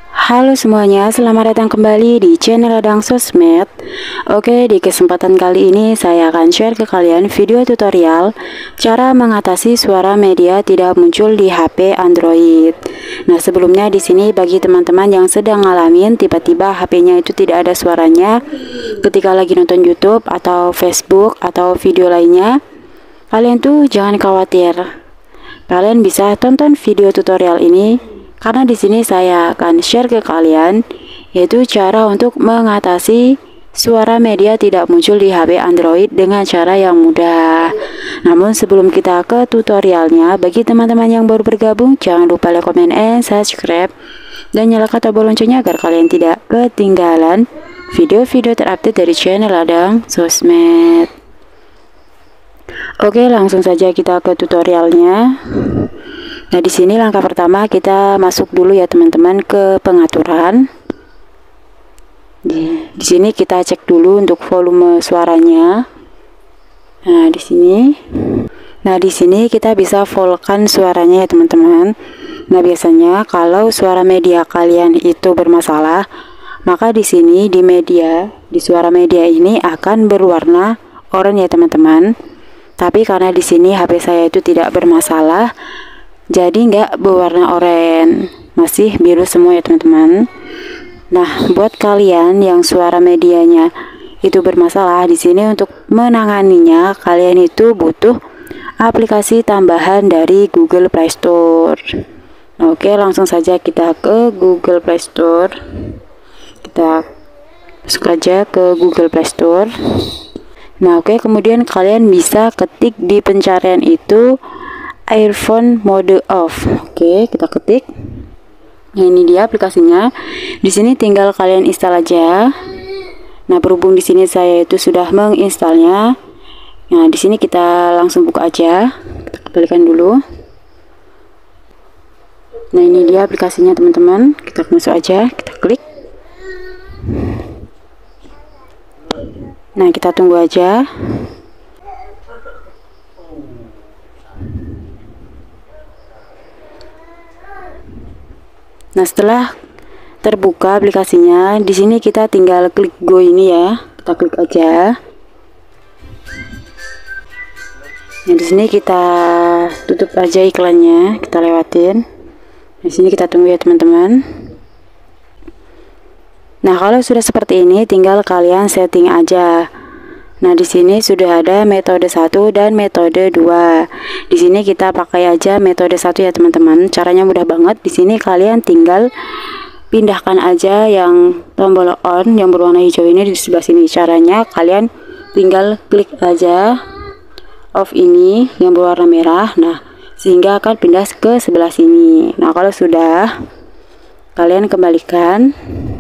Halo semuanya, selamat datang kembali di channel Adang Sosmed. Oke, di kesempatan kali ini saya akan share ke kalian video tutorial cara mengatasi suara media tidak muncul di HP Android. Nah, sebelumnya di sini bagi teman-teman yang sedang ngalamin tiba-tiba HP-nya itu tidak ada suaranya ketika lagi nonton YouTube atau Facebook atau video lainnya, kalian tuh jangan khawatir. Kalian bisa tonton video tutorial ini karena di sini saya akan share ke kalian yaitu cara untuk mengatasi suara media tidak muncul di HP Android dengan cara yang mudah. Namun sebelum kita ke tutorialnya, bagi teman-teman yang baru bergabung, jangan lupa like, comment, and subscribe dan nyalakan tombol loncengnya agar kalian tidak ketinggalan video-video terupdate dari channel Adang Sosmed. Oke, langsung saja kita ke tutorialnya. Nah, di sini langkah pertama kita masuk dulu ya teman-teman ke pengaturan. Di sini kita cek dulu untuk volume suaranya. Nah, di sini. Nah, di sini kita bisa fullkan suaranya ya teman-teman. Nah, biasanya kalau suara media kalian itu bermasalah, maka di sini di suara media ini akan berwarna oranye ya teman-teman. Tapi karena di sini HP saya itu tidak bermasalah, jadi nggak berwarna oranye, masih biru semua ya teman-teman. Nah, buat kalian yang suara medianya itu bermasalah, di sini untuk menanganinya kalian itu butuh aplikasi tambahan dari Google Play Store. Oke, langsung saja kita ke Google Play Store. Kita masuk aja ke Google Play Store. Nah, oke, kemudian kalian bisa ketik di pencarian itu earphone mode off. Oke, kita ketik. Nah, ini dia aplikasinya. Di sini tinggal kalian install aja. Nah, berhubung di sini saya itu sudah menginstalnya. Nah, di sini kita langsung buka aja. Kita kembalikan dulu. Nah, ini dia aplikasinya teman-teman. Kita masuk aja, kita klik. Nah, kita tunggu aja. Nah, setelah terbuka aplikasinya, di sini kita tinggal klik go ini ya. Kita klik aja. Nah, di sini kita tutup aja iklannya, kita lewatin. Di sini kita tunggu ya teman-teman. Nah, kalau sudah seperti ini, tinggal kalian setting aja. Nah, di sini sudah ada metode 1 dan metode 2. Di sini kita pakai aja metode 1 ya teman-teman. Caranya mudah banget. Di sini kalian tinggal pindahkan aja yang tombol on yang berwarna hijau ini di sebelah sini. Caranya kalian tinggal klik aja off ini yang berwarna merah. Nah, sehingga akan pindah ke sebelah sini. Nah, kalau sudah, kalian kembalikan.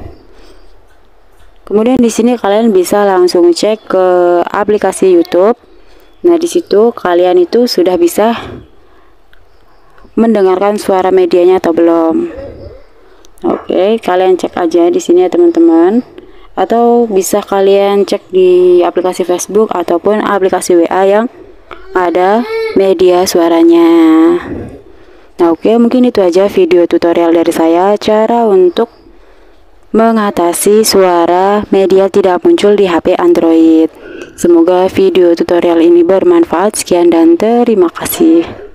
Kemudian di sini kalian bisa langsung cek ke aplikasi YouTube. Nah, di situ kalian itu sudah bisa mendengarkan suara medianya atau belum. Oke, kalian cek aja di sini ya teman-teman. Atau bisa kalian cek di aplikasi Facebook ataupun aplikasi WA yang ada media suaranya. Nah, oke, mungkin itu aja video tutorial dari saya, cara untuk mengatasi suara media tidak muncul di HP Android. Semoga video tutorial ini bermanfaat. Sekian dan terima kasih.